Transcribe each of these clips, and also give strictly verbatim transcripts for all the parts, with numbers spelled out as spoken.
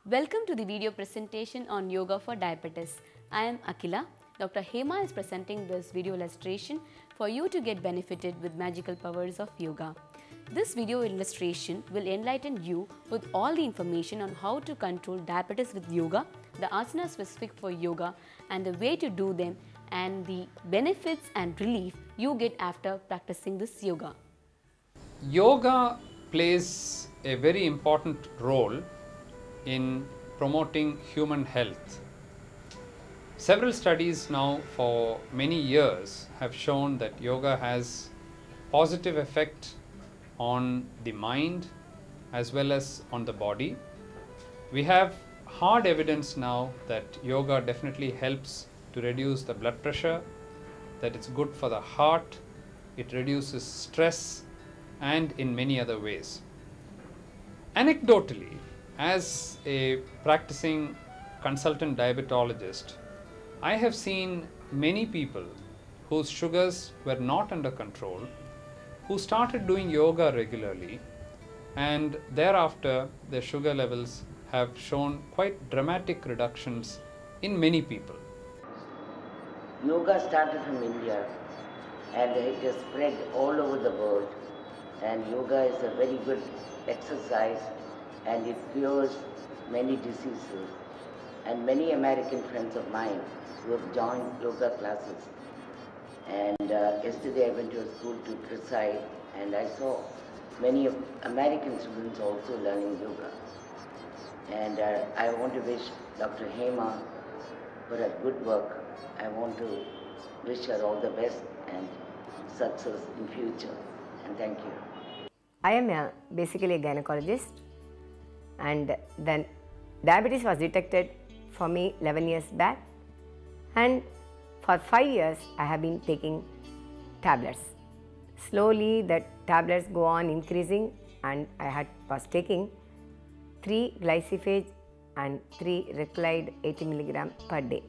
Welcome to the video presentation on Yoga for Diabetes. I am Akila. Doctor Hema is presenting this video illustration for you to get benefited with magical powers of yoga. This video illustration will enlighten you with all the information on how to control diabetes with yoga, the asanas specific for yoga and the way to do them, and the benefits and relief you get after practicing this yoga. Yoga plays a very important role in promoting human health. Several studies now for many years have shown that yoga has positive effect on the mind as well as on the body. We have hard evidence now that yoga definitely helps to reduce the blood pressure, that it's good for the heart, it reduces stress, and in many other ways. Anecdotally, as a practicing consultant diabetologist, I have seen many people whose sugars were not under control, who started doing yoga regularly, and thereafter their sugar levels have shown quite dramatic reductions in many people. Yoga started from India and it has spread all over the world, and yoga is a very good exercise and it cures many diseases, and many American friends of mine who have joined yoga classes. And uh, yesterday I went to a school to preside and I saw many of American students also learning yoga. And uh, I want to wish Doctor Hema for her good work. I want to wish her all the best and success in future, and thank you. I am a, basically a gynecologist, and then diabetes was detected for me eleven years back, and for five years I have been taking tablets. Slowly the tablets go on increasing, and I had was taking three glyciphage and three Reclide eighty milligram per day.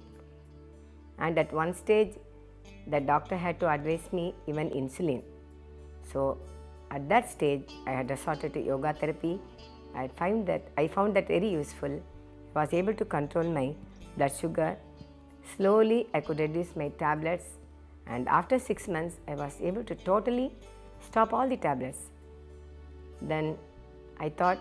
And at one stage the doctor had to advise me even insulin. So at that stage I had resorted to yoga therapy. I found that I found that very useful. I was able to control my blood sugar. Slowly I could reduce my tablets, and after six months I was able to totally stop all the tablets. Then I thought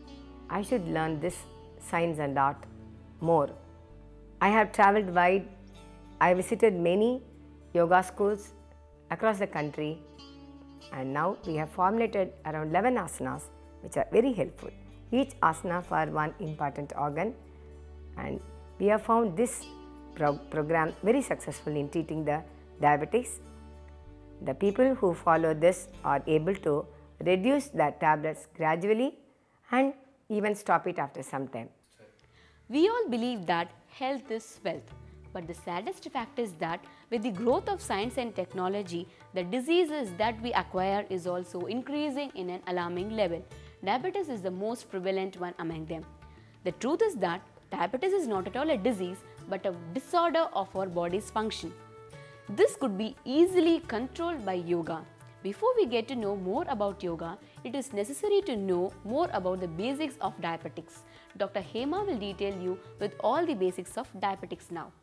I should learn this science and art more. I have traveled wide. I visited many yoga schools across the country, and now we have formulated around eleven asanas which are very helpful. Each asana for one important organ, and we have found this pro program very successful in treating the diabetes. The people who follow this are able to reduce the tablets gradually and even stop it after some time. We all believe that health is wealth, but the saddest fact is that with the growth of science and technology, the diseases that we acquire is also increasing in an alarming level. Diabetes is the most prevalent one among them. The truth is that diabetes is not at all a disease but a disorder of our body's function. This could be easily controlled by yoga. Before we get to know more about yoga, it is necessary to know more about the basics of diabetics. Doctor Hema will detail you with all the basics of diabetics now.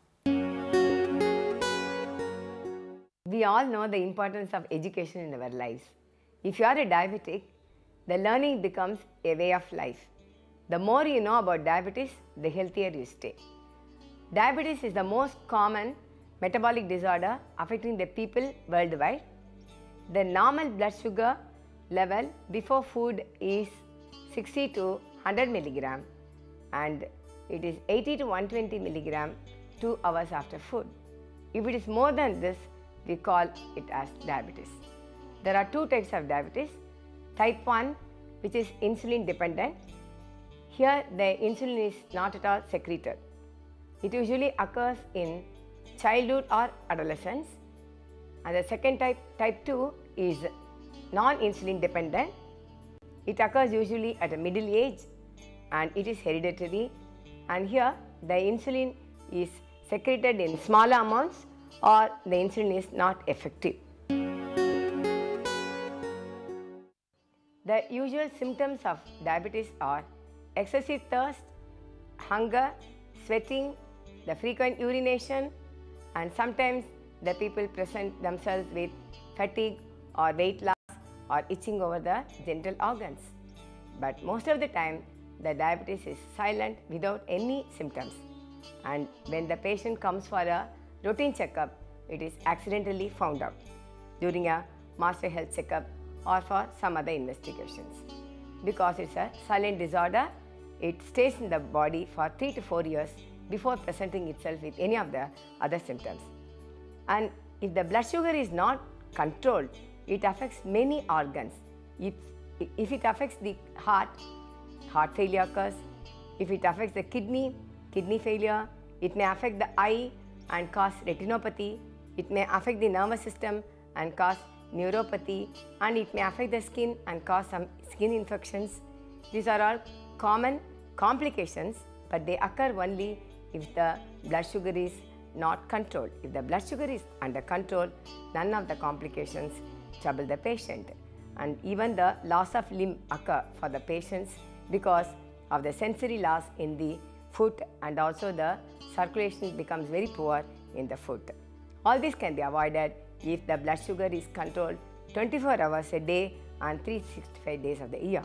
We all know the importance of education in our lives. If you are a diabetic, the learning becomes a way of life. The more you know about diabetes, the healthier you stay. Diabetes is the most common metabolic disorder affecting the people worldwide. The normal blood sugar level before food is sixty to one hundred milligram, and it is eighty to one hundred twenty milligram two hours after food. If it is more than this, we call it as diabetes. There are two types of diabetes. Type one, which is insulin dependent. Here the insulin is not at all secreted. It usually occurs in childhood or adolescence. And the second type, type two, is non-insulin dependent. It occurs usually at a middle age and it is hereditary, and here the insulin is secreted in smaller amounts or the insulin is not effective. The usual symptoms of diabetes are excessive thirst, hunger, sweating, the frequent urination, and sometimes the people present themselves with fatigue or weight loss or itching over the genital organs. But most of the time, the diabetes is silent without any symptoms. And when the patient comes for a routine checkup, it is accidentally found out during a master health checkup or for some other investigations. Because it's a silent disorder, it stays in the body for three to four years before presenting itself with any of the other symptoms. And if the blood sugar is not controlled, it affects many organs. If, if it affects the heart, heart failure occurs. If it affects the kidney, kidney failure. It may affect the eye and cause retinopathy. It may affect the nervous system and cause neuropathy, and it may affect the skin and cause some skin infections. These are all common complications, but they occur only if the blood sugar is not controlled. If the blood sugar is under control, none of the complications trouble the patient. And even the loss of limb occur for the patients because of the sensory loss in the foot, and also the circulation becomes very poor in the foot. All this can be avoided if the blood sugar is controlled twenty-four hours a day and three hundred sixty-five days of the year.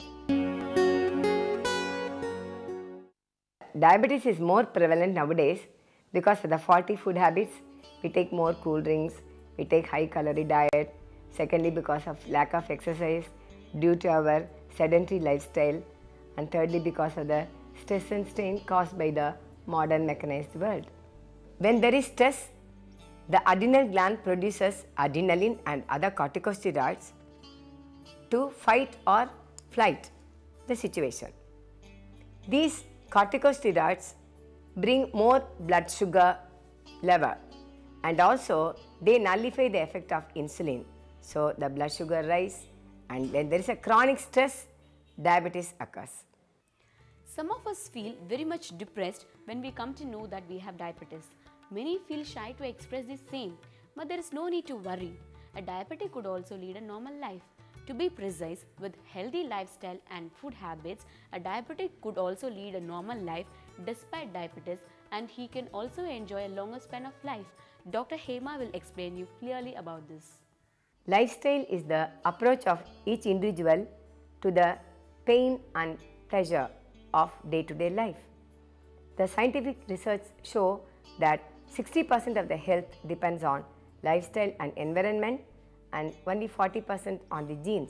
Diabetes is more prevalent nowadays because of the faulty food habits. We take more cool drinks, we take high calorie diet. Secondly, because of lack of exercise due to our sedentary lifestyle. And thirdly, because of the stress and strain caused by the modern mechanized world. When there is stress, the adrenal gland produces adrenaline and other corticosteroids to fight or flight the situation. These corticosteroids bring more blood sugar level, and also they nullify the effect of insulin. So the blood sugar rise, and when there is a chronic stress, diabetes occurs. Some of us feel very much depressed when we come to know that we have diabetes. Many feel shy to express the same, but there is no need to worry. A diabetic could also lead a normal life. To be precise, with healthy lifestyle and food habits, a diabetic could also lead a normal life despite diabetes, and he can also enjoy a longer span of life. Doctor Hema will explain you clearly about this. Lifestyle is the approach of each individual to the pain and pleasure of day-to-day life. The scientific research show that sixty percent of the health depends on lifestyle and environment, and only forty percent on the genes.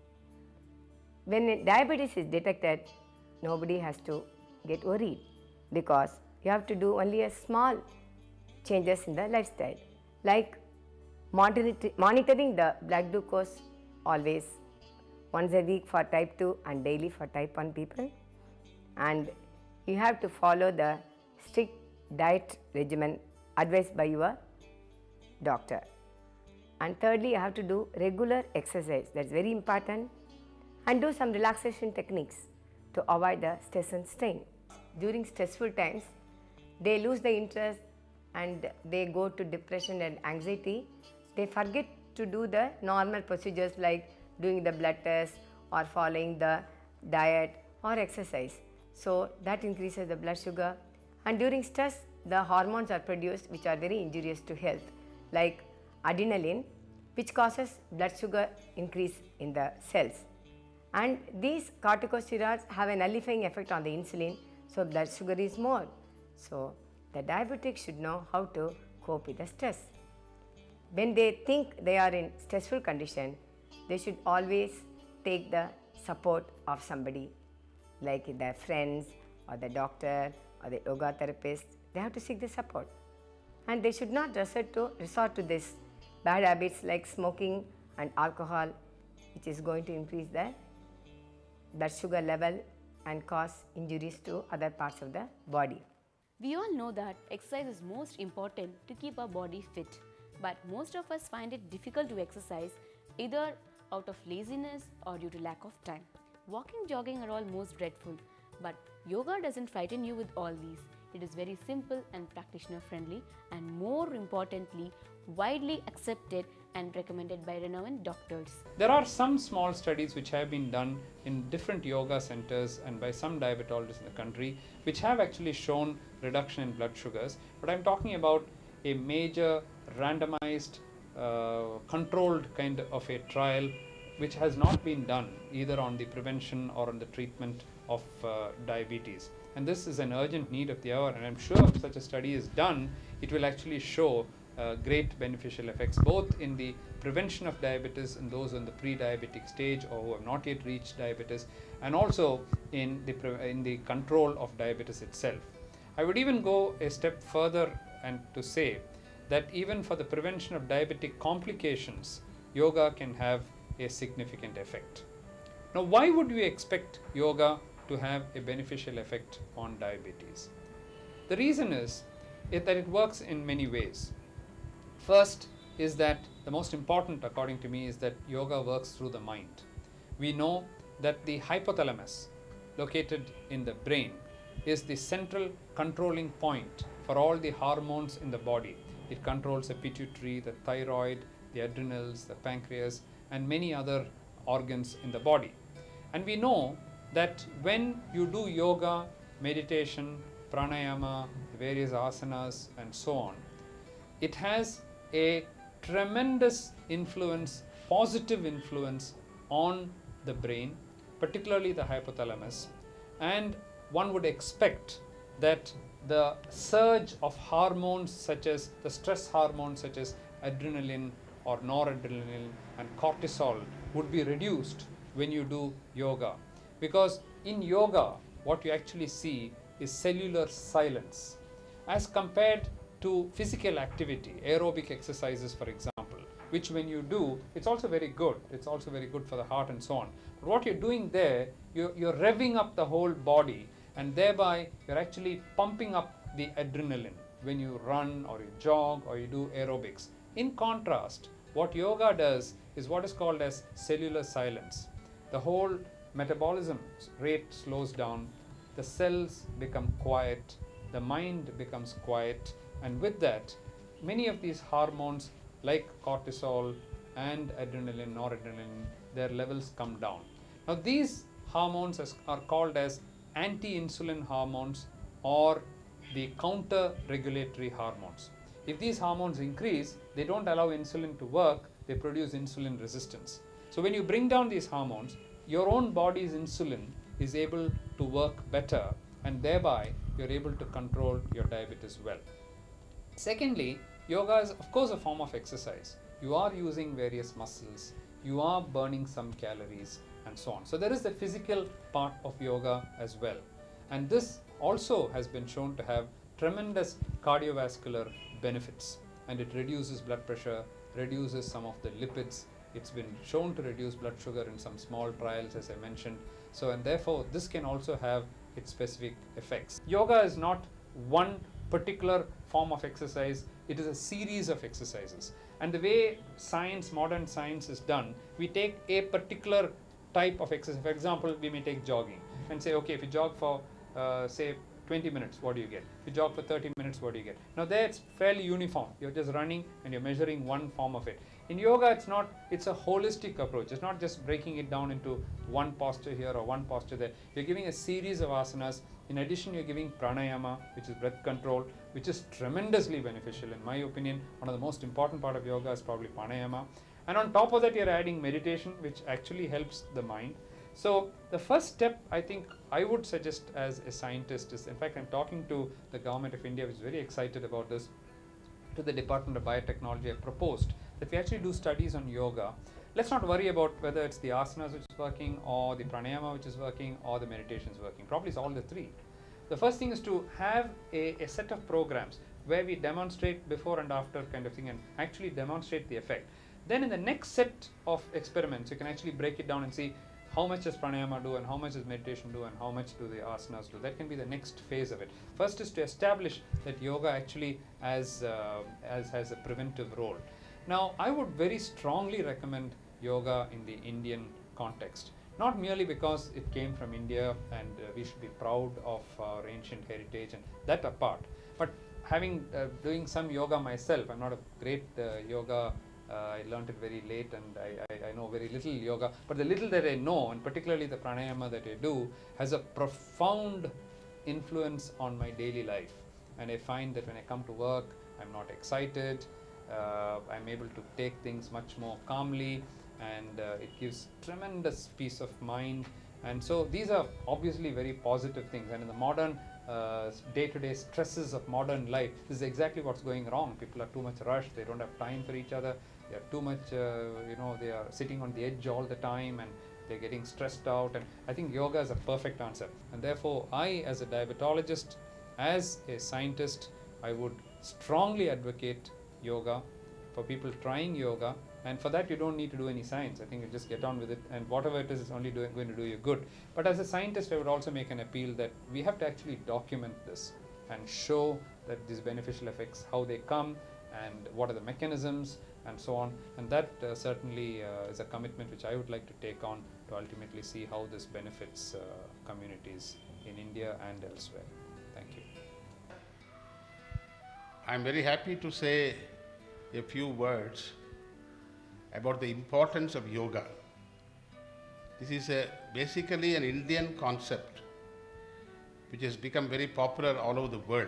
When diabetes is detected, nobody has to get worried because you have to do only a small changes in the lifestyle, like monitoring the blood glucose always once a week for type two and daily for type one people, and you have to follow the strict diet regimen advised by your doctor. And thirdly, you have to do regular exercise, that's very important, and do some relaxation techniques to avoid the stress and strain. During stressful times, they lose the interest and they go to depression and anxiety. They forget to do the normal procedures like doing the blood test or following the diet or exercise. So that increases the blood sugar, and during stress the hormones are produced which are very injurious to health, like adrenaline, which causes blood sugar increase in the cells, and these corticosteroids have a nullifying effect on the insulin, so blood sugar is more. So the diabetic should know how to cope with the stress. When they think they are in stressful condition, they should always take the support of somebody, like their friends or the doctor or the yoga therapist. They have to seek the support, and they should not resort to resort to this bad habits like smoking and alcohol, which is going to increase the blood sugar level and cause injuries to other parts of the body. We all know that exercise is most important to keep our body fit, but most of us find it difficult to exercise either out of laziness or due to lack of time. Walking, jogging are all most dreadful, but yoga doesn't frighten you with all these. It is very simple and practitioner friendly, and more importantly, widely accepted and recommended by renowned doctors. There are some small studies which have been done in different yoga centers and by some diabetologists in the country, which have actually shown reduction in blood sugars. But I'm talking about a major randomized uh, controlled kind of a trial which has not been done either on the prevention or on the treatment of uh, diabetes. And this is an urgent need of the hour, and I'm sure if such a study is done, it will actually show uh, great beneficial effects both in the prevention of diabetes in those in the pre-diabetic stage or who have not yet reached diabetes, and also in the, in the control of diabetes itself. I would even go a step further and to say that even for the prevention of diabetic complications, yoga can have a significant effect. Now, why would we expect yoga to have a beneficial effect on diabetes? The reason is that it works in many ways. First is that the most important, according to me, is that yoga works through the mind. We know that the hypothalamus, located in the brain, is the central controlling point for all the hormones in the body. It controls the pituitary, the thyroid, the adrenals, the pancreas, and many other organs in the body. And we know that when you do yoga, meditation, pranayama, various asanas, and so on, it has a tremendous influence, positive influence on the brain, particularly the hypothalamus. And one would expect that the surge of hormones such as the stress hormones such as adrenaline or noradrenaline and cortisol would be reduced when you do yoga. Because in yoga, what you actually see is cellular silence as compared to physical activity, aerobic exercises, for example, which when you do, it's also very good. It's also very good for the heart and so on. But what you're doing there, you're, you're revving up the whole body, and thereby you're actually pumping up the adrenaline when you run or you jog or you do aerobics. In contrast, what yoga does is what is called as cellular silence. The whole metabolism rate slows down, the cells become quiet, the mind becomes quiet, and with that, many of these hormones like cortisol and adrenaline, noradrenaline, their levels come down. Now these hormones are called as anti-insulin hormones or the counter-regulatory hormones. If these hormones increase, they don't allow insulin to work, they produce insulin resistance. So when you bring down these hormones, your own body's insulin is able to work better, and thereby you're able to control your diabetes well. Secondly, yoga is of course a form of exercise. You are using various muscles, you are burning some calories and so on. So there is the physical part of yoga as well. And this also has been shown to have tremendous cardiovascular benefits, and it reduces blood pressure, reduces some of the lipids. It's been shown to reduce blood sugar in some small trials, as I mentioned. So, and therefore this can also have its specific effects. Yoga is not one particular form of exercise, it is a series of exercises. And the way science, modern science is done, we take a particular type of exercise. For example, we may take jogging and say, okay, if you jog for uh, say twenty minutes, what do you get? If you jog for thirty minutes, what do you get? Now there it's fairly uniform. You're just running and you're measuring one form of it. In yoga, it's not, it's a holistic approach. It's not just breaking it down into one posture here or one posture there. You're giving a series of asanas. In addition, you're giving pranayama, which is breath control, which is tremendously beneficial. In my opinion, one of the most important part of yoga is probably pranayama. And on top of that, you're adding meditation, which actually helps the mind. So the first step, I think I would suggest as a scientist is, in fact, I'm talking to the government of India, which is very excited about this, to the Department of Biotechnology. I proposed that we actually do studies on yoga. Let's not worry about whether it's the asanas which is working or the pranayama which is working or the meditation is working. Probably it's all the three. The first thing is to have a, a set of programs where we demonstrate before and after kind of thing and actually demonstrate the effect. Then in the next set of experiments, you can actually break it down and see how much does pranayama do and how much does meditation do and how much do the asanas do. That can be the next phase of it. First is to establish that yoga actually has, uh, as, has a preventive role. Now, I would very strongly recommend yoga in the Indian context. not merely because it came from India and uh, we should be proud of our ancient heritage and that apart, but having uh, doing some yoga myself. I'm not a great uh, yoga, uh, I learned it very late and I, I, I know very little yoga, but the little that I know, and particularly the pranayama that I do, has a profound influence on my daily life. And I find that when I come to work, I'm not excited, uh, I'm able to take things much more calmly, and uh, it gives tremendous peace of mind. And so these are obviously very positive things, and in the modern uh, day-to-day stresses of modern life, this is exactly what's going wrong. People are too much rushed, they don't have time for each other, they are too much, uh, you know, they are sitting on the edge all the time and they're getting stressed out, and I think yoga is a perfect answer. And therefore I, as a diabetologist, as a scientist, I would strongly advocate yoga for people trying yoga. And for that you don't need to do any science. I think you just get on with it, and whatever it is is only doing, going to do you good. But as a scientist, I would also make an appeal that we have to actually document this and show that these beneficial effects, how they come and what are the mechanisms and so on. And that uh, certainly uh, is a commitment which I would like to take on to ultimately see how this benefits uh, communities in India and elsewhere. Thank you. I am very happy to say a few words about the importance of yoga. This is a, basically an Indian concept which has become very popular all over the world.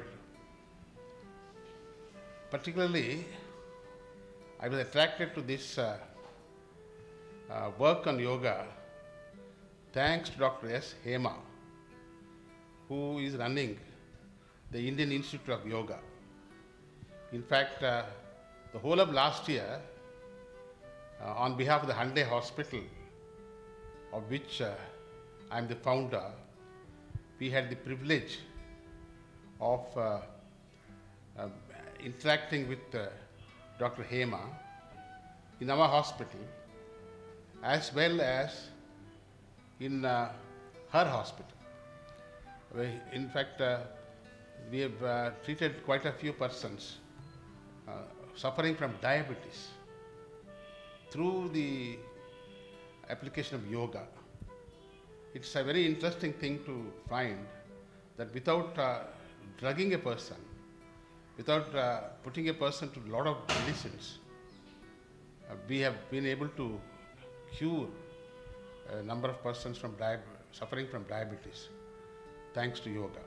Particularly, I was attracted to this uh, uh, work on yoga thanks to Doctor S Hema, who is running the Indian Institute of Yoga. In fact, uh, the whole of last year, uh, on behalf of the Hyundai Hospital, of which uh, I am the founder, we had the privilege of uh, uh, interacting with uh, Doctor Hema in our hospital, as well as in uh, her hospital. In fact, uh, we have uh, treated quite a few persons uh, suffering from diabetes through the application of yoga. It's a very interesting thing to find that without uh, drugging a person, without uh, putting a person to a lot of medicines, uh, we have been able to cure a number of persons from suffering from diabetes thanks to yoga.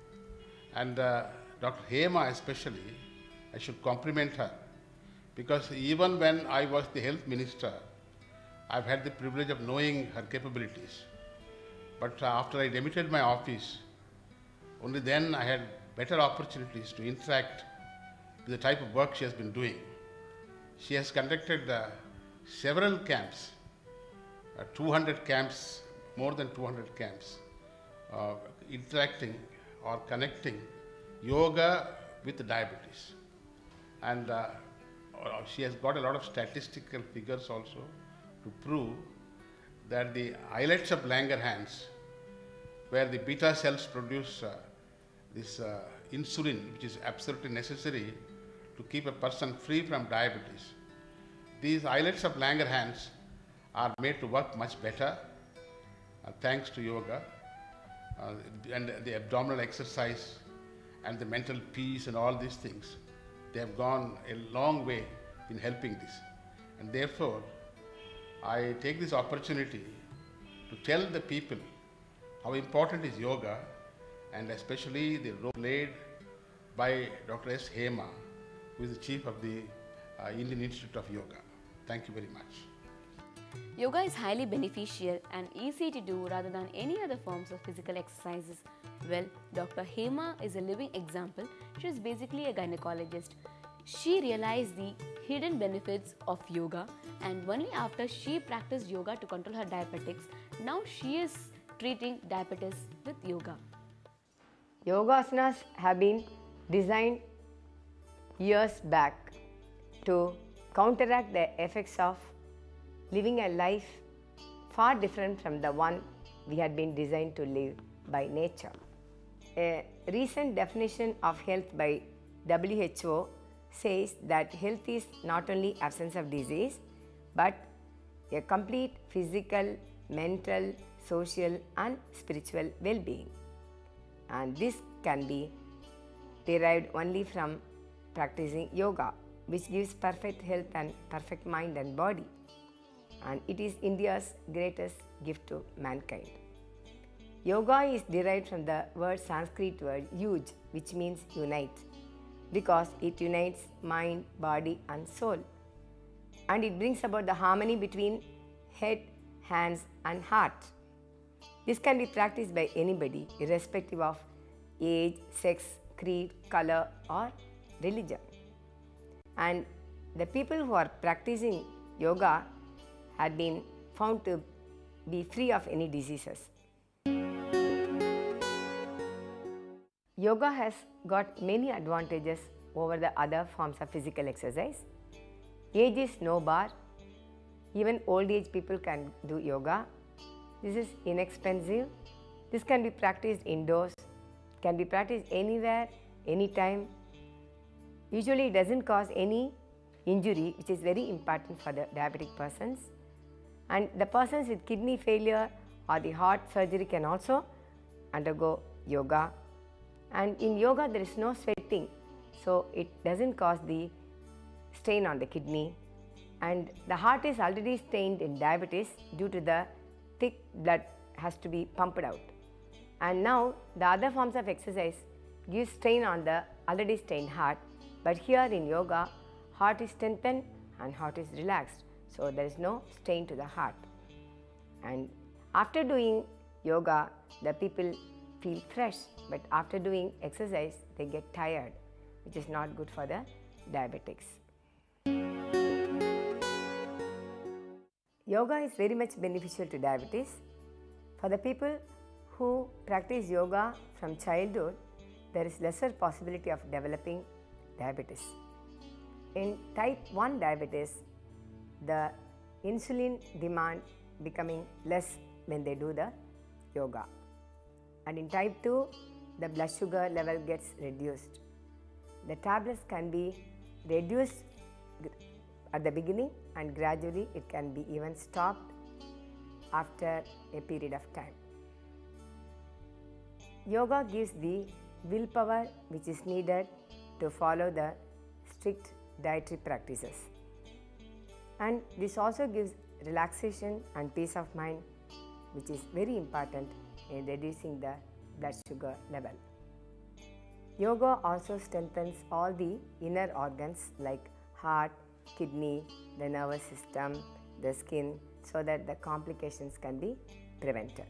And uh, Doctor Hema especially, I should compliment her, because even when I was the health minister, I've had the privilege of knowing her capabilities. But uh, after I demitted my office, only then I had better opportunities to interact with the type of work she has been doing. She has conducted uh, several camps, uh, two hundred camps, more than two hundred camps, uh, interacting or connecting yoga with diabetes. And uh, she has got a lot of statistical figures also to prove that the islets of Langerhans, where the beta cells produce uh, this uh, insulin, which is absolutely necessary to keep a person free from diabetes, these islets of Langerhans are made to work much better uh, thanks to yoga uh, and the abdominal exercise and the mental peace and all these things. They have gone a long way in helping this. And therefore, I take this opportunity to tell the people how important is yoga, and especially the role played by Doctor S Hema, who is the chief of the uh, Indian Institute of Yoga. Thank you very much. Yoga is highly beneficial and easy to do rather than any other forms of physical exercises. Well, Doctor Hema is a living example. She is basically a gynecologist. She realized the hidden benefits of yoga, and only after she practiced yoga to control her diabetics, now she is treating diabetes with yoga. Yogasanas have been designed years back to counteract the effects of living a life far different from the one we had been designed to live by nature. A recent definition of health by W H O says that health is not only absence of disease, but a complete physical, mental, social and spiritual well-being. And this can be derived only from practicing yoga, which gives perfect health and perfect mind and body. And it is India's greatest gift to mankind. Yoga is derived from the word Sanskrit word yuj, which means unite, because it unites mind, body and soul. And it brings about the harmony between head, hands and heart. This can be practiced by anybody, irrespective of age, sex, creed, color or religion. And the people who are practicing yoga had been found to be free of any diseases. Yoga has got many advantages over the other forms of physical exercise. Age is no bar. Even old age people can do yoga. This is inexpensive. This can be practiced indoors, can be practiced anywhere, anytime. Usually it doesn't cause any injury, which is very important for the diabetic persons. And the persons with kidney failure or the heart surgery can also undergo yoga. And in yoga there is no sweating, so it doesn't cause the strain on the kidney. And the heart is already strained in diabetes due to the thick blood has to be pumped out. And now the other forms of exercise give strain on the already strained heart, but here in yoga, heart is strengthened and heart is relaxed, so there is no strain to the heart. And after doing yoga, the people feel fresh, but after doing exercise, they get tired, which is not good for the diabetics. Yoga is very much beneficial to diabetes. For the people who practice yoga from childhood, there is lesser possibility of developing diabetes. In type one diabetes, the insulin demand becoming less when they do the yoga. And in type two, the blood sugar level gets reduced. The tablets can be reduced at the beginning and gradually it can be even stopped after a period of time. Yoga gives the willpower which is needed to follow the strict dietary practices. And this also gives relaxation and peace of mind, which is very important in reducing the blood sugar level. Yoga also strengthens all the inner organs like heart, kidney, the nervous system, the skin, so that the complications can be prevented.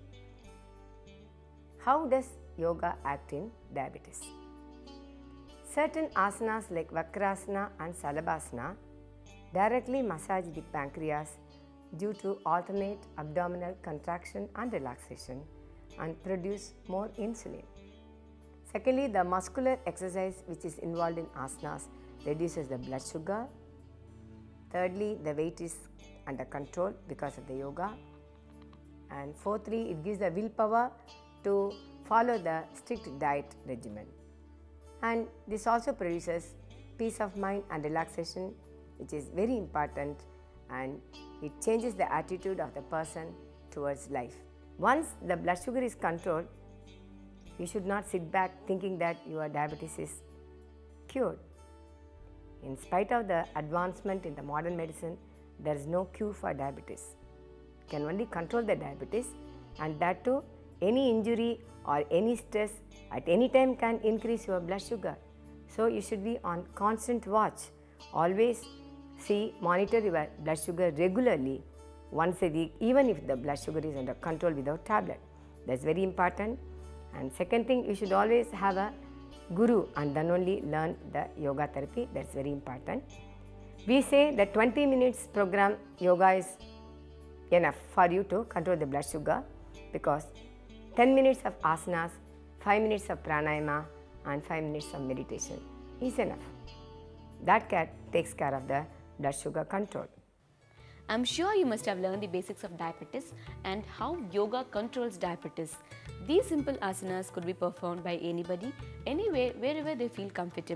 How does yoga act in diabetes? Certain asanas like Vakrasana and Salabhasana directly massage the pancreas due to alternate abdominal contraction and relaxation and produce more insulin. Secondly, the muscular exercise which is involved in asanas reduces the blood sugar. Thirdly, the weight is under control because of the yoga. And fourthly, it gives the willpower to follow the strict diet regimen. And this also produces peace of mind and relaxation, which is very important, and it changes the attitude of the person towards life. Once the blood sugar is controlled, you should not sit back thinking that your diabetes is cured. In spite of the advancement in the modern medicine, there is no cure for diabetes. You can only control the diabetes, and that too, any injury or any stress at any time can increase your blood sugar. So you should be on constant watch. Always see, monitor your blood sugar regularly, once a week, even if the blood sugar is under control without tablet. That's very important. And second thing, you should always have a guru and then only learn the yoga therapy. That's very important. We say that twenty minutes program yoga is enough for you to control the blood sugar, because ten minutes of asanas, five minutes of pranayama and five minutes of meditation is enough. That care takes care of the blood sugar control. I'm sure you must have learned the basics of diabetes and how yoga controls diabetes. These simple asanas could be performed by anybody, anywhere, wherever they feel comfortable.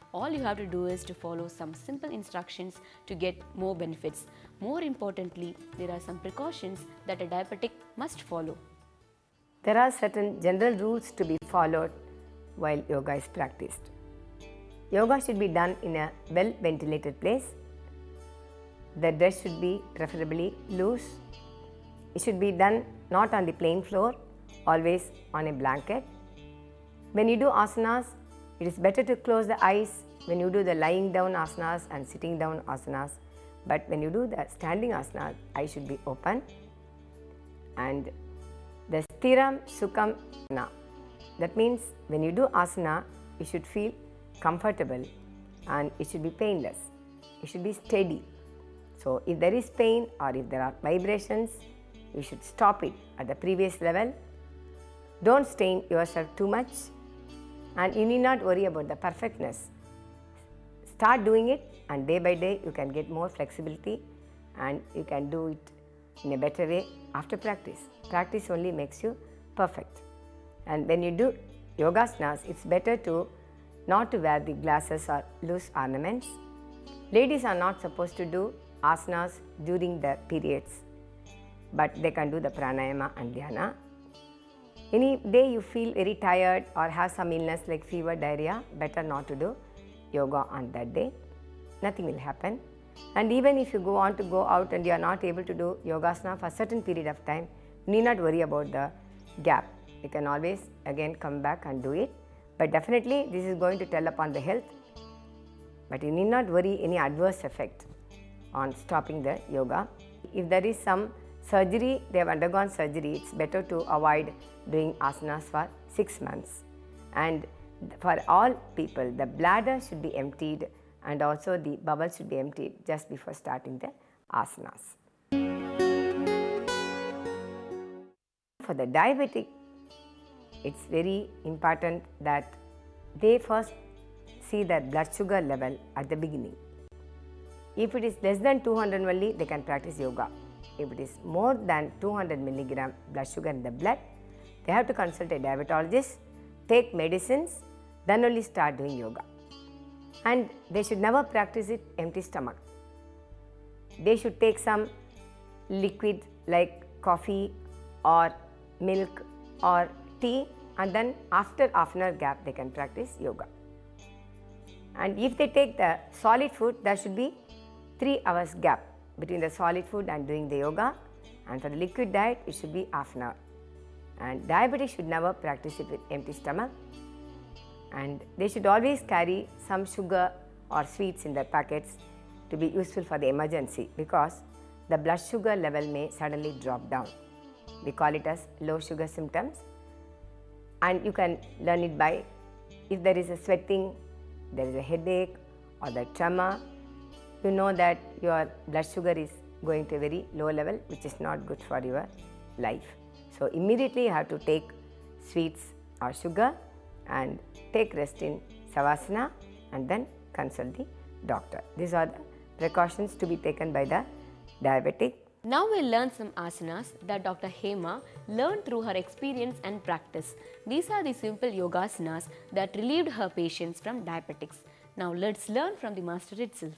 All you have to do is to follow some simple instructions to get more benefits. More importantly, there are some precautions that a diabetic must follow. There are certain general rules to be followed while yoga is practiced. Yoga should be done in a well ventilated place. The dress should be preferably loose. It should be done not on the plain floor, always on a blanket. When you do asanas, it is better to close the eyes when you do the lying down asanas and sitting down asanas. But when you do the standing asanas, eyes should be open. And the Sthiram Sukham Asana. That means when you do asana, you should feel comfortable and it should be painless. It should be steady. So if there is pain or if there are vibrations, you should stop it at the previous level. Don't strain yourself too much and you need not worry about the perfectness. Start doing it and day by day you can get more flexibility and you can do it in a better way after practice. Practice only makes you perfect. And when you do yogasanas, it's better to not to wear the glasses or loose ornaments. Ladies are not supposed to do asanas during the periods, but they can do the pranayama and dhyana. Any day you feel very tired or have some illness like fever, diarrhea, better not to do yoga on that day. Nothing will happen. And even if you go on to go out and you are not able to do yogasana for a certain period of time, you need not worry about the gap. You can always again come back and do it. But definitely this is going to tell upon the health. But you need not worry any adverse effect on stopping the yoga. If there is some surgery, they have undergone surgery, it's better to avoid doing asanas for six months. And for all people, the bladder should be emptied and also the bowel should be emptied just before starting the asanas. For the diabetic, it's very important that they first see their blood sugar level at the beginning. If it is less than two hundred only, they can practice yoga. If it is more than two hundred milligram blood sugar in the blood, they have to consult a diabetologist, take medicines, then only start doing yoga. And they should never practice it empty stomach. They should take some liquid like coffee or milk or tea, and then after half an hour gap they can practice yoga. And if they take the solid food, there should be three hours gap between the solid food and doing the yoga, and for the liquid diet it should be half an hour. And diabetics should never practice it with empty stomach, and they should always carry some sugar or sweets in their packets to be useful for the emergency, because the blood sugar level may suddenly drop down. We call it as low sugar symptoms, and you can learn it by if there is a sweating, there is a headache or the tremor, you know that your blood sugar is going to a very low level, which is not good for your life. So immediately you have to take sweets or sugar and take rest in savasana and then consult the doctor. These are the precautions to be taken by the diabetic. Now we'll learn some asanas that Doctor Hema learned through her experience and practice. These are the simple yogasanas that relieved her patients from diabetics. Now let's learn from the master itself.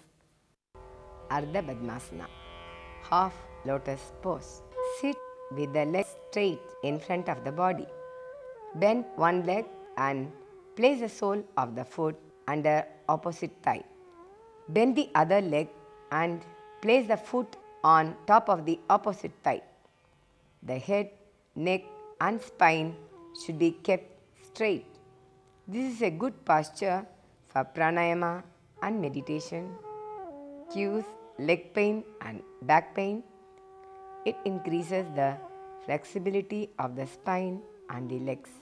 Ardha Padmasana, half lotus pose. Sit with the legs straight in front of the body. Bend one leg and place the sole of the foot under opposite thigh. Bend the other leg and place the foot on top of the opposite thigh. The head, neck and spine should be kept straight. This is a good posture for pranayama and meditation, cures leg pain and back pain. It increases the flexibility of the spine and the legs.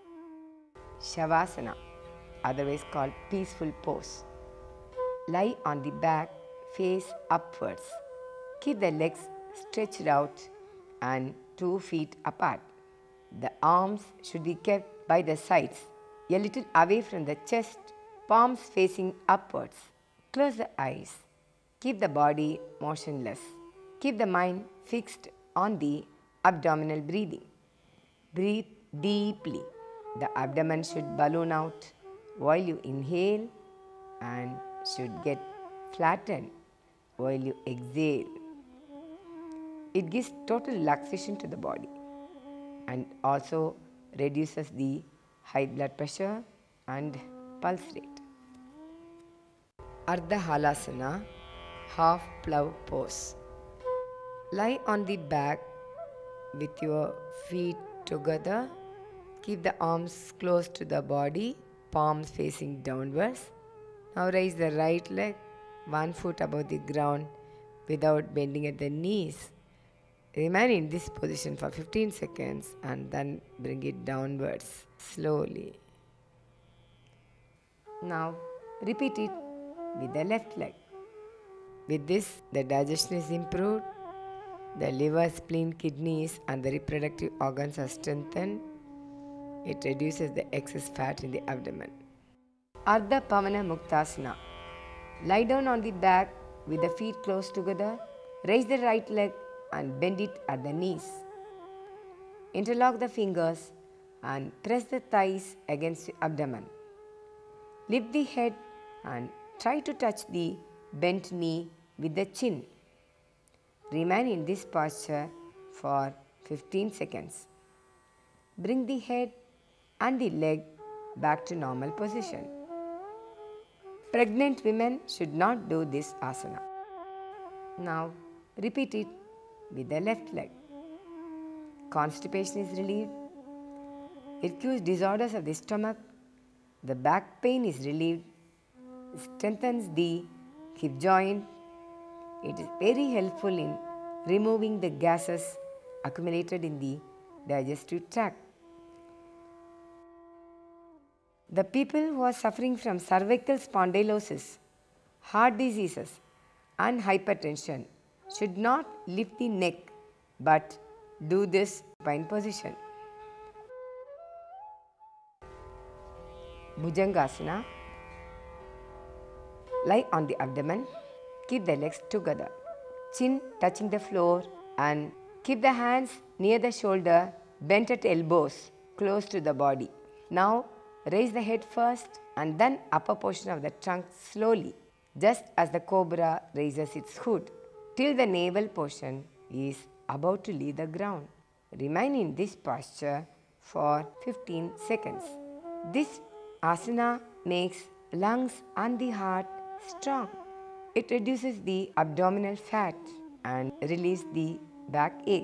Shavasana, otherwise called peaceful pose. Lie on the back, face upwards. Keep the legs stretched out and two feet apart. The arms should be kept by the sides, a little away from the chest, palms facing upwards. Close the eyes. Keep the body motionless. Keep the mind fixed on the abdominal breathing. Breathe deeply. The abdomen should balloon out while you inhale and should get flattened while you exhale. It gives total relaxation to the body and also reduces the high blood pressure and pulse rate. Ardha Halasana, half plow pose. Lie on the back with your feet together. Keep the arms close to the body, palms facing downwards. Now raise the right leg one foot above the ground without bending at the knees. Remain in this position for fifteen seconds and then bring it downwards slowly. Now repeat it with the left leg. With this, the digestion is improved, the liver, spleen, kidneys and the reproductive organs are strengthened. It reduces the excess fat in the abdomen. Ardha Pavana Muktasana. Lie down on the back with the feet close together. Raise the right leg and bend it at the knees. Interlock the fingers and press the thighs against the abdomen. Lift the head and try to touch the bent knee with the chin. Remain in this posture for fifteen seconds. Bring the head and the leg back to normal position. Pregnant women should not do this asana. Now repeat it with the left leg. Constipation is relieved. It cures disorders of the stomach. The back pain is relieved. It strengthens the hip joint. It is very helpful in removing the gases accumulated in the digestive tract. The people who are suffering from cervical spondylosis, heart diseases and hypertension should not lift the neck but do this supine position. Bhujangasana. Lie on the abdomen. Keep the legs together, chin touching the floor, and keep the hands near the shoulder, bent at elbows, close to the body. Now raise the head first and then upper portion of the trunk slowly, just as the cobra raises its hood, till the navel portion is about to leave the ground. Remain in this posture for fifteen seconds. This asana makes lungs and the heart strong. It reduces the abdominal fat and relieves the backache.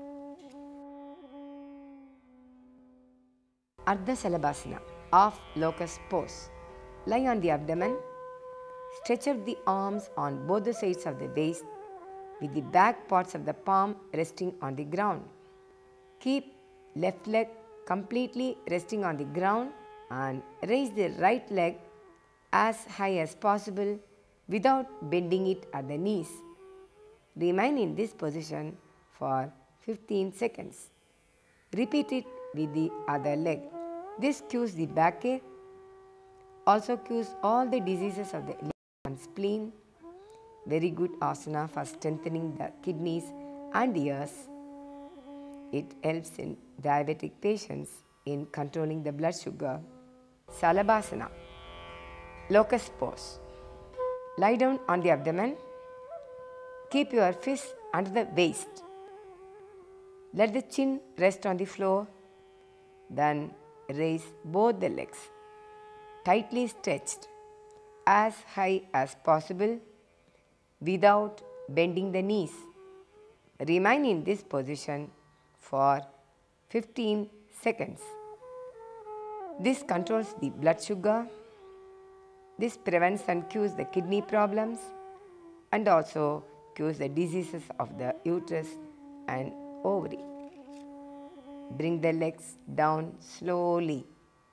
Ardha Salabhasana, half locust pose. Lie on the abdomen. Stretch out the arms on both the sides of the waist with the back parts of the palm resting on the ground. Keep left leg completely resting on the ground and raise the right leg as high as possible without bending it at the knees. Remain in this position for fifteen seconds. Repeat it with the other leg. This cures the backache, also cures all the diseases of the liver and spleen. Very good asana for strengthening the kidneys and ears. It helps in diabetic patients in controlling the blood sugar. Salabhasana, locust pose. Lie down on the abdomen. Keep your fists under the waist. Let the chin rest on the floor. Then raise both the legs, tightly stretched, as high as possible without bending the knees. Remain in this position for fifteen seconds. This controls the blood sugar. This prevents and cures the kidney problems and also cures the diseases of the uterus and ovary. Bring the legs down slowly.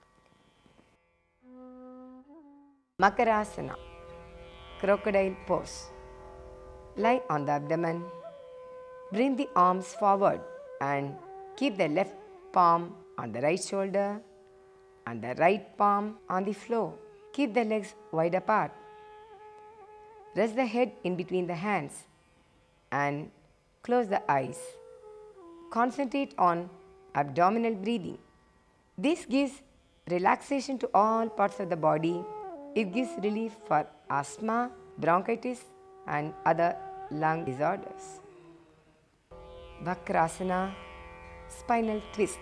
Makarasana, crocodile pose. Lie on the abdomen. Bring the arms forward and keep the left palm on the right shoulder and the right palm on the floor. Keep the legs wide apart. Rest the head in between the hands and close the eyes. Concentrate on abdominal breathing. This gives relaxation to all parts of the body It gives relief for asthma, bronchitis and other lung disorders. Vakrasana, spinal twist.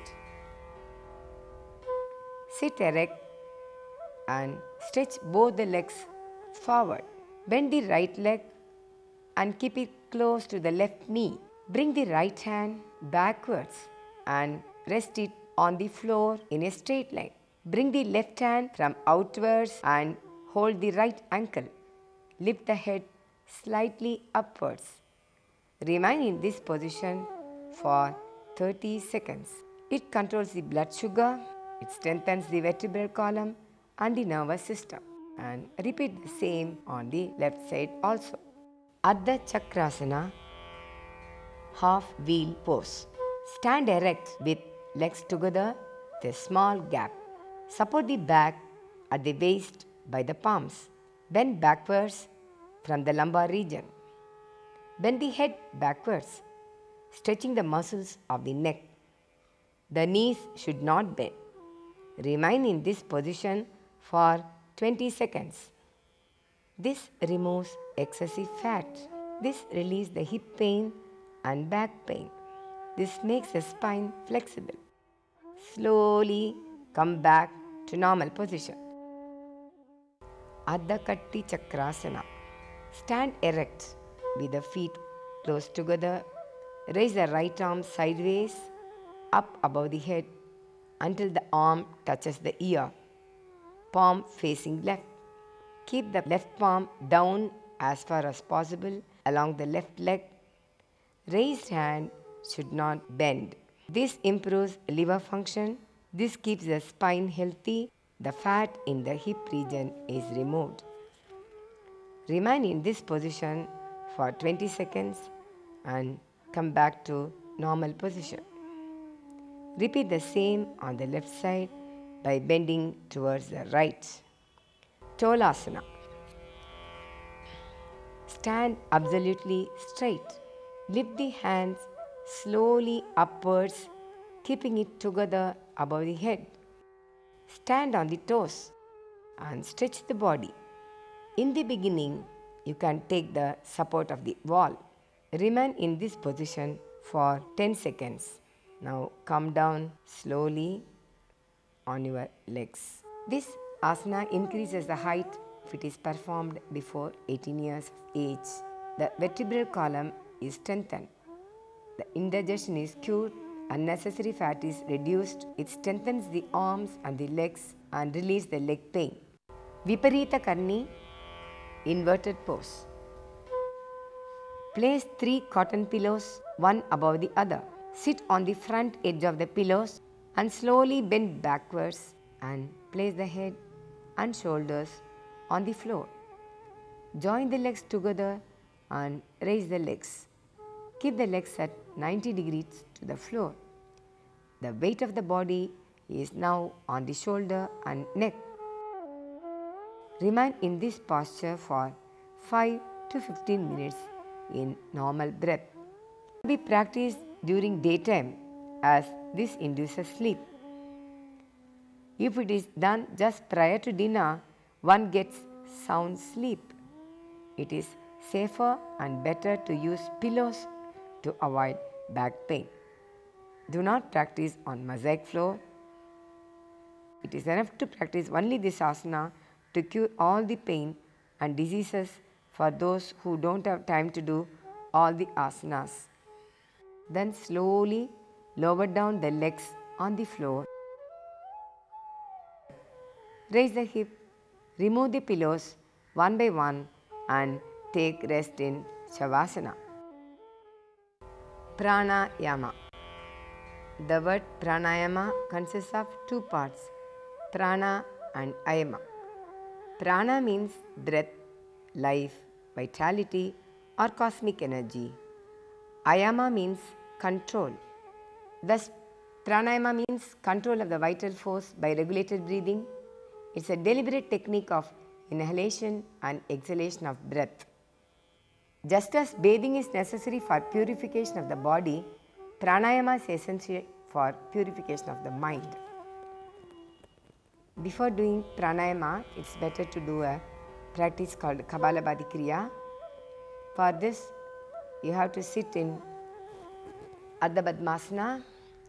Sit erect and stretch both the legs forward. Bend the right leg and keep it close to the left knee. Bring the right hand backwards and rest it on the floor in a straight line. Bring the left hand from outwards and hold the right ankle. Lift the head slightly upwards. Remain in this position for thirty seconds. It controls the blood sugar, it strengthens the vertebral column and the nervous system. And repeat the same on the left side also. Ardha Chakrasana, half wheel pose. Stand erect with legs together with a small gap. Support the back at the waist by the palms. Bend backwards from the lumbar region. Bend the head backwards, stretching the muscles of the neck. The knees should not bend. Remain in this position for twenty seconds. This removes excessive fat. This relieves the hip pain and back pain. This makes the spine flexible. Slowly come back to normal position. Ardha Katti Chakrasana. Stand erect with the feet close together. Raise the right arm sideways up above the head until the arm touches the ear. Palm facing left. Keep the left palm down as far as possible along the left leg. Raised hand should not bend. This improves liver function. This keeps the spine healthy. The fat in the hip region is removed. Remain in this position for twenty seconds and come back to normal position. Repeat the same on the left side by bending towards the right. Tolasana. Stand absolutely straight. Lift the hands slowly upwards, keeping it together above the head. Stand on the toes and stretch the body. In the beginning, you can take the support of the wall. Remain in this position for ten seconds. Now come down slowly on your legs. This asana increases the height if it is performed before eighteen years of age. The vertebral column is strengthened. The indigestion is cured. Unnecessary fat is reduced. It strengthens the arms and the legs and relieves the leg pain. Viparita Karni, inverted pose. Place three cotton pillows, one above the other. Sit on the front edge of the pillows and slowly bend backwards and place the head and shoulders on the floor. Join the legs together and raise the legs. Keep the legs at ninety degrees to the floor. The weight of the body is now on the shoulder and neck. Remain in this posture for five to fifteen minutes in normal breath. Be practiced during daytime as this induces sleep. If it is done just prior to dinner, one gets sound sleep. It is safer and better to use pillows to avoid back pain. Do not practice on mosaic floor. It is enough to practice only this asana to cure all the pain and diseases for those who don't have time to do all the asanas. Then slowly lower down the legs on the floor. Raise the hip, remove the pillows one by one and take rest in Shavasana. Pranayama. The word pranayama consists of two parts, prana and ayama. Prana means breath, life, vitality or cosmic energy. Ayama means control. Thus, pranayama means control of the vital force by regulated breathing. It's a deliberate technique of inhalation and exhalation of breath. Just as bathing is necessary for purification of the body, pranayama is essential for purification of the mind. Before doing pranayama, it's better to do a practice called Kapalabhati Kriya. For this, you have to sit in Ardha Padmasana.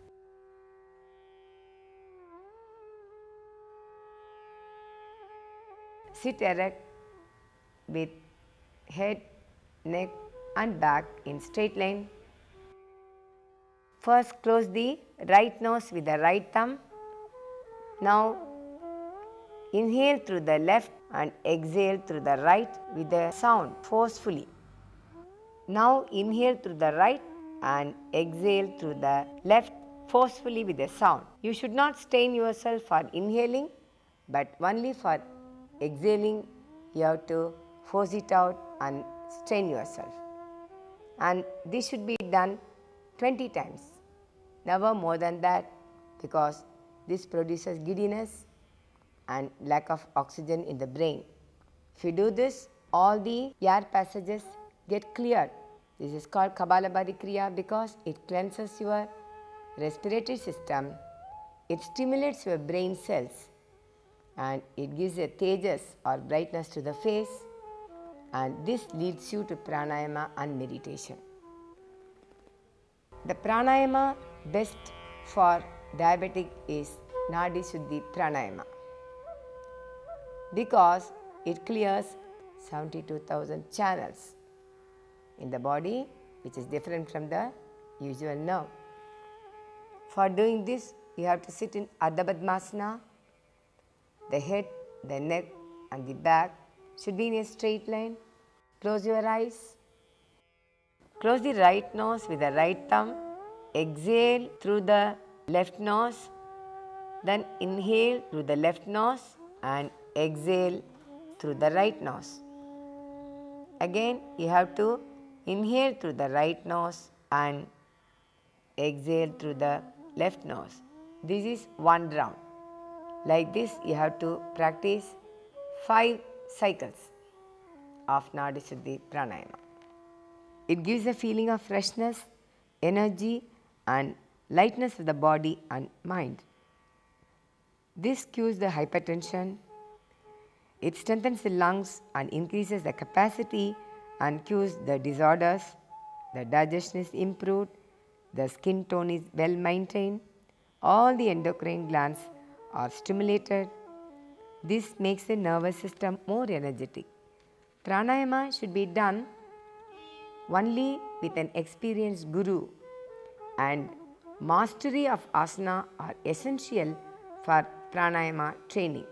Sit erect with head, neck and back in straight line. First, close the right nose with the right thumb. Now, inhale through the left and exhale through the right with the sound forcefully. Now, inhale through the right and exhale through the left forcefully with the sound. You should not strain yourself for inhaling, but only for exhaling you have to force it out and strain yourself. And this should be done twenty times, never more than that, because this produces giddiness and lack of oxygen in the brain. If you do this, all the air passages get cleared. This is called Kapalabhati Kriya because it cleanses your respiratory system, it stimulates your brain cells, and it gives a tejas or brightness to the face, and this leads you to pranayama and meditation. The pranayama best for diabetic is Nadi Shuddhi pranayama because it clears seventy-two thousand channels in the body, which is different from the usual nerve. For doing this, you have to sit in Ardha Padmasana. The head, the neck and the back should be in a straight line. Close your eyes. Close the right nose with the right thumb. Exhale through the left nose. Then inhale through the left nose and exhale through the right nose. Again, you have to inhale through the right nose and exhale through the left nose. This is one round. Like this, you have to practice five cycles of Nadi Shuddhi pranayama. It gives a feeling of freshness, energy and lightness of the body and mind. This cures the hypertension. It strengthens the lungs and increases the capacity and cures the disorders. The digestion is improved. The skin tone is well maintained. All the endocrine glands are stimulated. This makes the nervous system more energetic. Pranayama should be done only with an experienced guru, and mastery of asana are essential for pranayama training.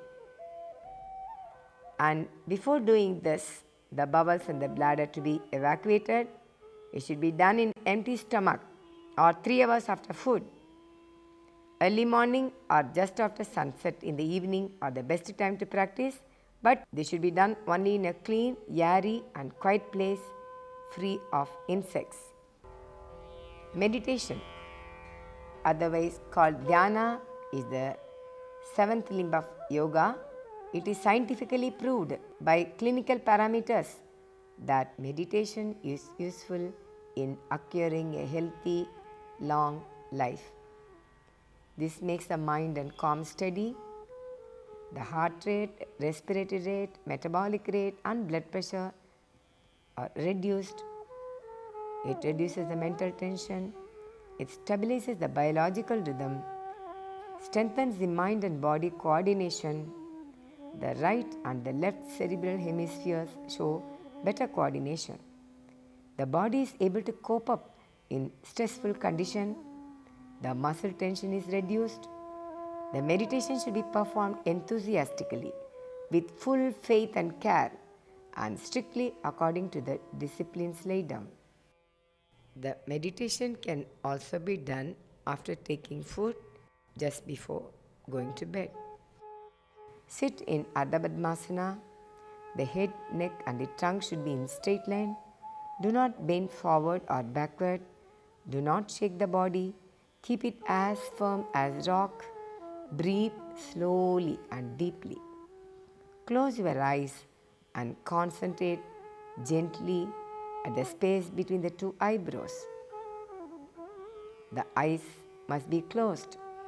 And before doing this, the bowels and the bladder to be evacuated. It should be done in empty stomach or three hours after food. Early morning or just after sunset in the evening are the best time to practice, but this should be done only in a clean, airy and quiet place free of insects. Meditation, otherwise called dhyana, is the seventh limb of yoga. It is scientifically proved by clinical parameters that meditation is useful in acquiring a healthy, long life. This makes the mind and calm steady. The heart rate, respiratory rate, metabolic rate and blood pressure are reduced. It reduces the mental tension. It stabilizes the biological rhythm, strengthens the mind and body coordination. The right and the left cerebral hemispheres show better coordination. The body is able to cope up in stressful condition. The muscle tension is reduced. The meditation should be performed enthusiastically, with full faith and care, and strictly according to the disciplines laid down. The meditation can also be done after taking food, just before going to bed. Sit in Ardha Padmasana. The head, neck and the trunk should be in straight line. Do not bend forward or backward. Do not shake the body. Keep it as firm as rock. Breathe slowly and deeply. Close your eyes and concentrate gently at the space between the two eyebrows. The eyes must be closed.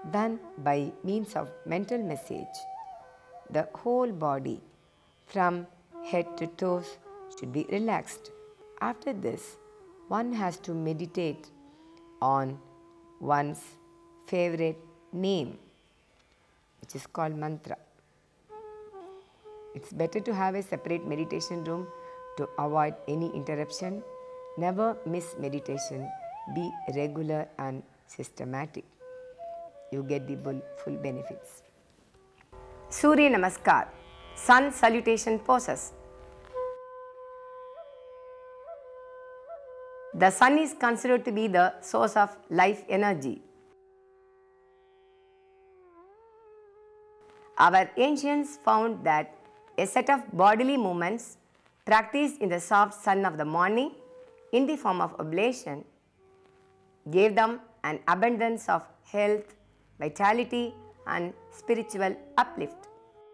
Then, by means of mental message, the whole body from head to toes should be relaxed. After this, one has to meditate on one's favorite name, which is called mantra. It's better to have a separate meditation room to avoid any interruption. Never miss meditation. Be regular and systematic. You get the full benefits. Surya Namaskar, Sun Salutation Poses. The sun is considered to be the source of life energy. Our ancients found that a set of bodily movements practiced in the soft sun of the morning in the form of oblation gave them an abundance of health, vitality and spiritual uplift.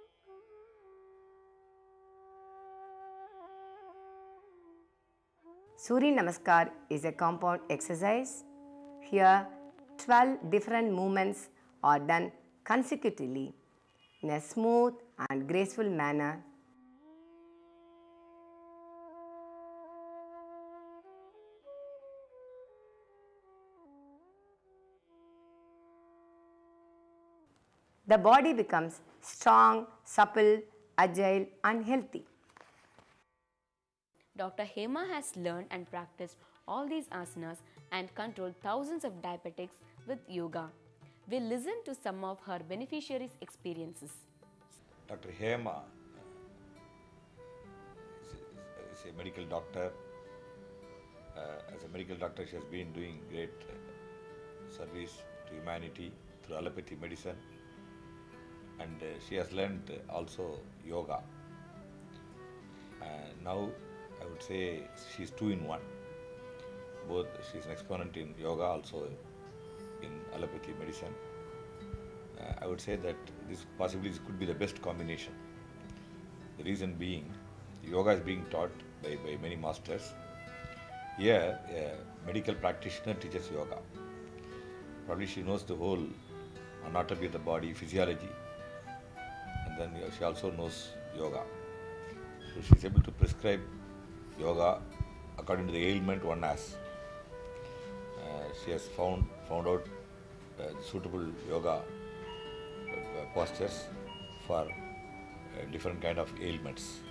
Surya Namaskar is a compound exercise. Here, twelve different movements are done consecutively in a smooth and graceful manner. The body becomes strong, supple, agile and healthy. Doctor Hema has learned and practiced all these asanas and controlled thousands of diabetics with yoga. We'll listen to some of her beneficiaries' experiences. Doctor Hema is a medical doctor. Uh, as a medical doctor, she has been doing great uh, service to humanity through allopathy medicine, and uh, she has learned also yoga. Uh, now, I would say she's two in one. Both, she's an exponent in yoga, also in allopathy medicine. Uh, I would say that this possibly this could be the best combination. The reason being, yoga is being taught by, by many masters. Here, a medical practitioner teaches yoga. Probably she knows the whole anatomy of the body, physiology, and then she also knows yoga. So she is able to prescribe yoga according to the ailment one has. Uh, she has found found out uh, suitable yoga uh, postures for uh, different kind of ailments.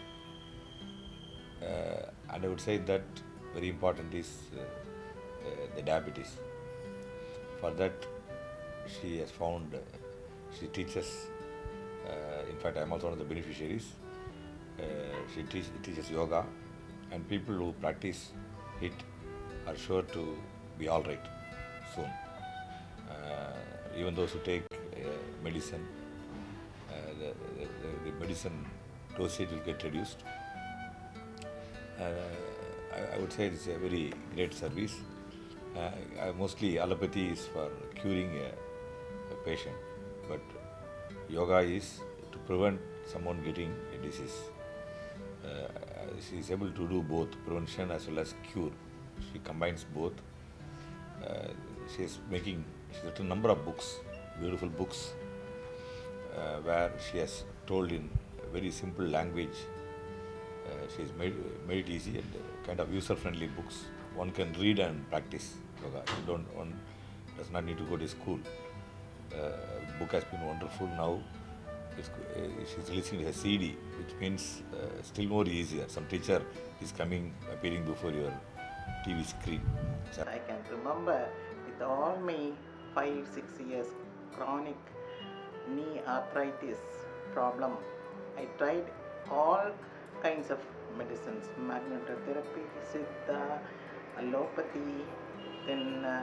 Uh, and I would say that very important is uh, uh, the diabetes. For that, she has found, uh, she teaches, uh, in fact I am also one of the beneficiaries. Uh, she teach, teaches yoga, and people who practice it are sure to be all right soon. Uh, even those who take uh, medicine, uh, the, the, the medicine dosage will get reduced. Uh, I, I would say it's a very great service. Uh, I, mostly allopathy is for curing a, a patient, but yoga is to prevent someone getting a disease. Uh, she is able to do both prevention as well as cure. She combines both. Uh, she is making, she has written a number of books, beautiful books, uh, where she has told in very simple language. Uh, she has made, made it easy and kind of user-friendly books. One can read and practice yoga. You don't, one does not need to go to school. Uh, book has been wonderful now. It's, uh, she's releasing her C D, which means uh, still more easier. Some teacher is coming, appearing before your T V screen. So I can remember with all my five, six years chronic knee arthritis problem, I tried all kinds of medicines, magnetotherapy, Siddha, allopathy, then uh,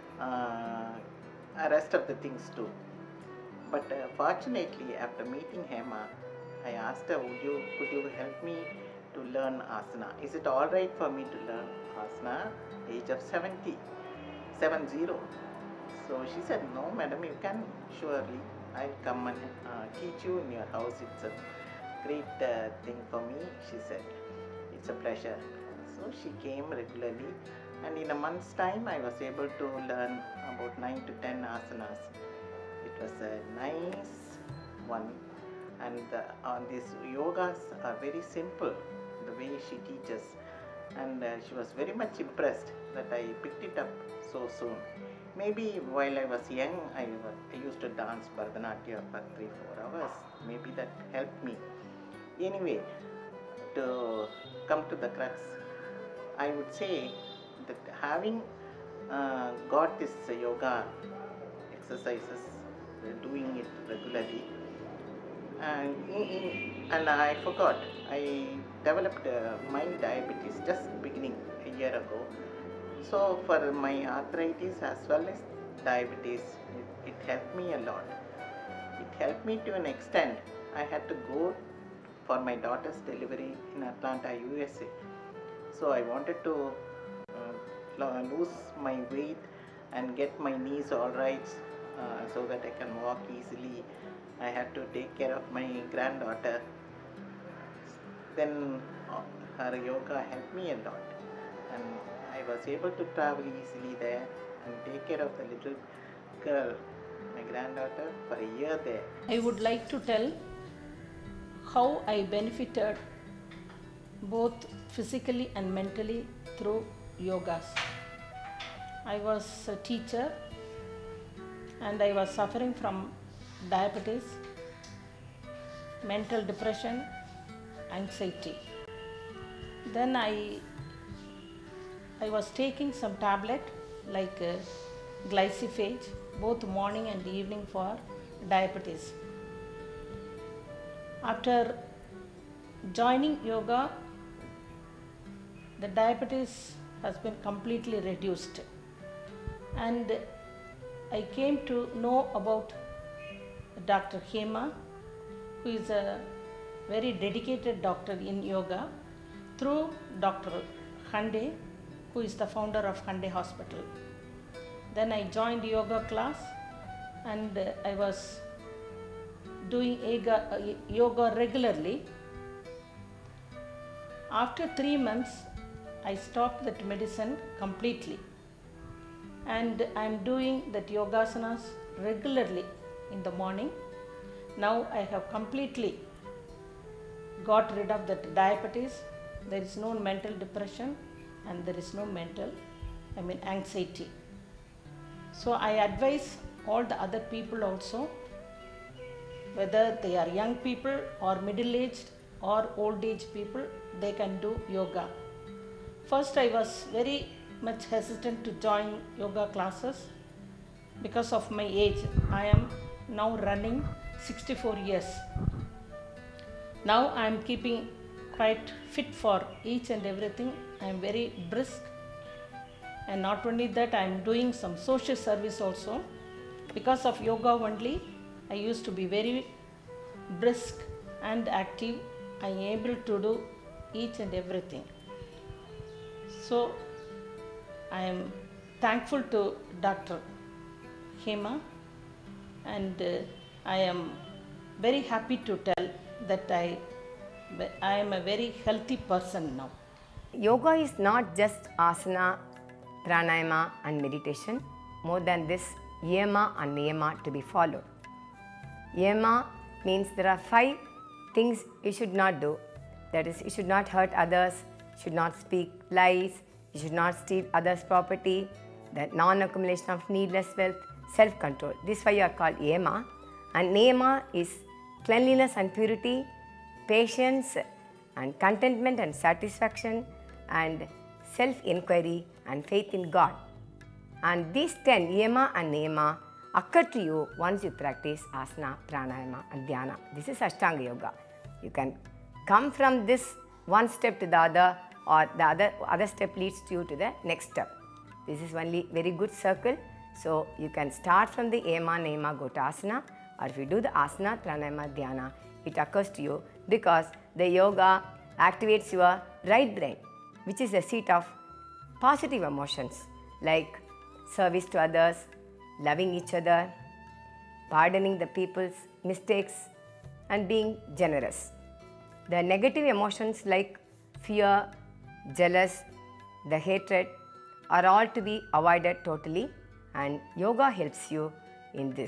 uh, rest of the things too. But uh, fortunately, after meeting Hema, I asked her, would you, could you help me to learn asana? Is it all right for me to learn asana? Age of seventy, seven zero. So she said, no madam, you can surely. I'll come and uh, teach you in your house. It's a great uh, thing for me, she said. It's a pleasure. So she came regularly, and in a month's time I was able to learn about nine to ten asanas. was a nice one, and the, uh, these yogas are very simple, the way she teaches, and uh, she was very much impressed that I picked it up so soon. Maybe while I was young, I, was, I used to dance Bharatanatyam for three, four hours. Maybe that helped me. Anyway, to come to the crux, I would say that having uh, got this yoga exercises, uh, doing it regularly, and, in, in, and I forgot, I developed uh, mild diabetes just beginning a year ago. So for my arthritis as well as diabetes, it, it helped me a lot. It helped me to an extent. I had to go for my daughter's delivery in Atlanta, U S A. So I wanted to uh, lose my weight and get my knees all right, uh, so that I can walk easily. I had to take care of my granddaughter. Then uh, her yoga helped me a lot, and I was able to travel easily there and take care of the little girl, my granddaughter, for a year there. I would like to tell how I benefited both physically and mentally through yogas. I was a teacher and I was suffering from diabetes, mental depression, anxiety. Then I I was taking some tablet like uh, glyciphage both morning and evening for diabetes. After joining yoga, the diabetes has been completely reduced, and I came to know about Doctor Hema, who is a very dedicated doctor in yoga, through Doctor Hande, who is the founder of Hande Hospital. Then I joined yoga class, and uh, I was doing yoga, uh, yoga regularly. After three months, I stopped that medicine completely, and I am doing that yogasanas regularly in the morning. Now I have completely got rid of that diabetes. There is no mental depression and there is no mental, I mean anxiety. So I advise all the other people also, whether they are young people or middle-aged or old-age people, they can do yoga. First I was very much hesitant to join yoga classes because of my age. I am now running sixty-four years. Now I am keeping quite fit for each and everything. I am very brisk, and not only that, I am doing some social service also. Because of yoga only, I used to be very brisk and active. I am able to do each and everything. So I am thankful to Doctor Hema, and uh, I am very happy to tell that I, I am a very healthy person now. Yoga is not just asana, pranayama and meditation. More than this, yama and niyama to be followed. Yama means there are five things you should not do. That is, you should not hurt others, should not speak lies, you should not steal others' property, the non-accumulation of needless wealth, self-control. These five are called yama. And niyama is cleanliness and purity, patience and contentment and satisfaction, and self-inquiry and faith in God. And these ten, yama and niyama, occur to you once you practice asana, pranayama and dhyana. This is Ashtanga Yoga. You can come from this one step to the other, or the other, other step leads to you to the next step. This is only very good circle. So you can start from the yama, niyama, go to asana, or if you do the asana, pranayama, dhyana, it occurs to you because the yoga activates your right brain, which is the seat of positive emotions like service to others, loving each other, pardoning the people's mistakes, and being generous. The negative emotions like fear, jealous, the hatred are all to be avoided totally, and yoga helps you in this.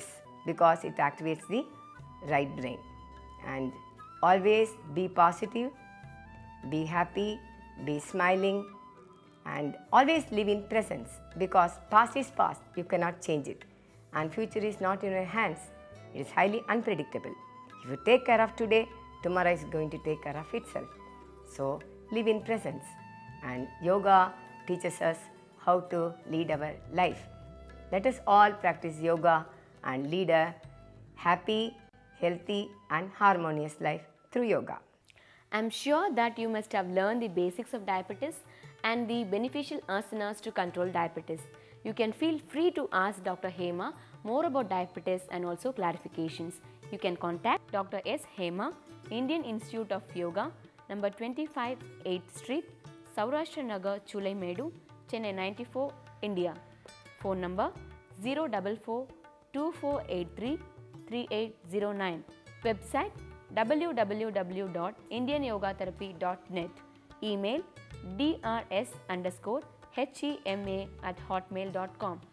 because it activates the right brain. And always be positive, be happy, be smiling, and always live in presence, because past is past, you cannot change it, and future is not in your hands, it is highly unpredictable. If you take care of today, tomorrow is going to take care of itself. So live in presence, and yoga teaches us how to lead our life. Let us all practice yoga and lead a happy, healthy and harmonious life through yoga. I am sure that you must have learned the basics of diabetes and the beneficial asanas to control diabetes. You can feel free to ask Doctor Hema more about diabetes and also clarifications. You can contact Doctor S. Hema, Indian Institute of Yoga, number twenty-five, eighth Street, Saurashtra Nagar, Chulaimedu, Chennai ninety-four, India. Phone number zero four four, two four eight three, three eight zero nine. Website w w w dot indian yoga therapy dot net. Email drs underscore hema at hotmail dot com.